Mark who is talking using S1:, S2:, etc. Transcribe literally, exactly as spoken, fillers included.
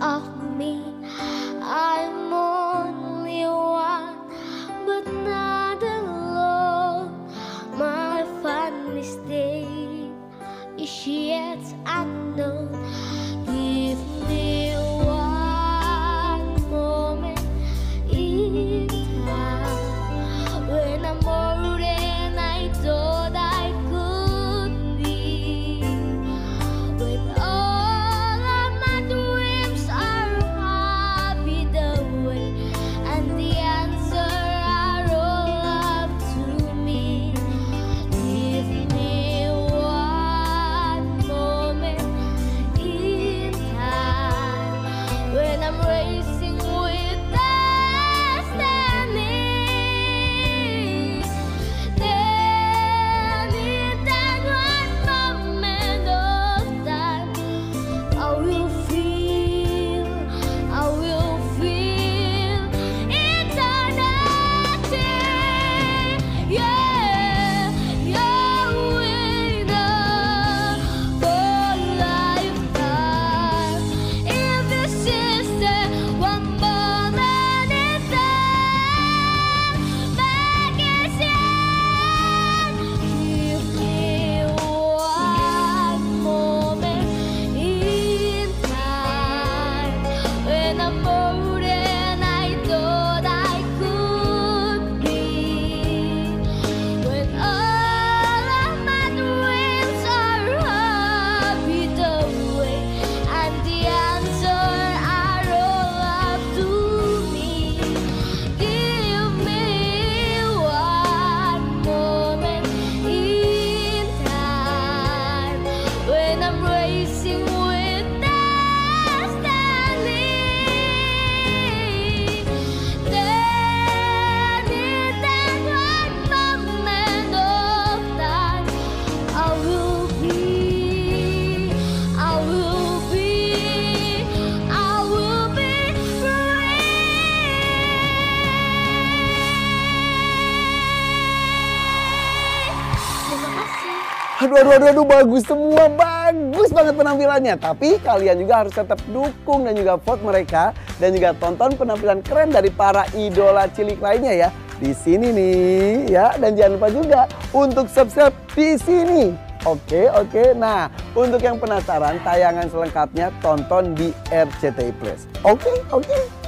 S1: of me. I'm only one, but not alone. My funny state is yet unknown. Give me one moment in time when I'm more than I thought I could be. When all of my dreams are happy the way, and the answer are all up to me. Give me one moment in time when I'm racing with destiny. Then in that one moment of time, I will feel, I will feel eternity. Yeah, you're enough for lifetime. If this is the one moment in time, magician, give me one moment in time when I'm more than I thought I could be. When all of my dreams are happy the way, and the answer are all up to me. Give me one moment in time when I'm racing with destiny. Then in that one moment of time, I will be, I will be, I will be free. Terima kasih.
S2: Aduh, aduh, aduh, aduh, bagus semua, bagus banget penampilannya. Tapi kalian juga harus tetap dukung dan juga vote mereka dan juga tonton penampilan keren dari para idola cilik lainnya ya. Di sini nih ya, dan jangan lupa juga untuk subscribe di sini. Oke, oke. Nah, untuk yang penasaran tayangan selengkapnya tonton di R C T I Plus. Oke, oke.